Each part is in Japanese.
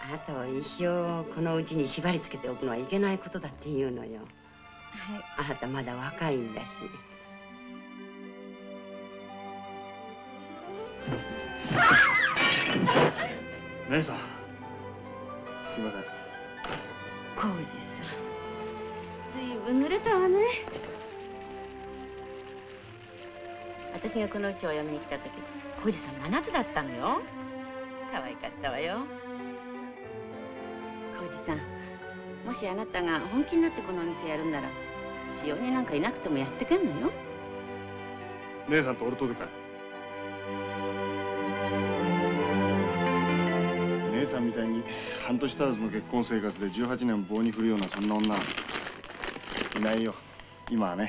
あなたは一生このうちに縛り付けておくのはいけないことだって言うのよ。はい。あなたまだ若いんだし。 姉さん、すいません。 浩二さん、ずいぶん濡れたわね。 私がこの家をお嫁に来た時、浩二さん7つだったのよ。可愛かったわよ。浩二さん、もしあなたが本気になってこのお店やるんなら、使用人なんかいなくてもやってけんのよ。 姉さんと俺とでかい。姉さんみたいに半年足らずの結婚生活で18年棒に振るようなそんな女いないよ、今はね。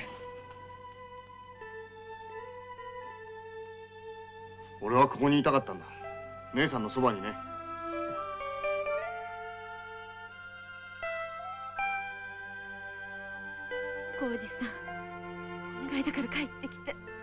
俺はここにいたかったんだ、姉さんのそばにね。 浩二さん、お願いだから帰ってきて。